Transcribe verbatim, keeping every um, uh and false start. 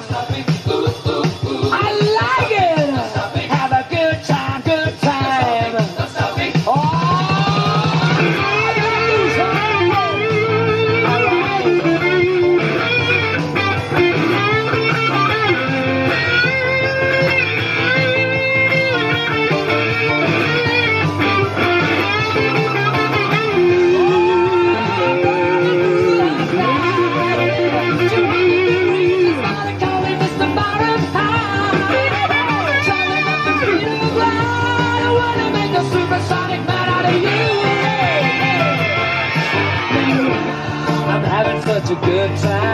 I like it. Have a good time, good time. Oh, such a good time.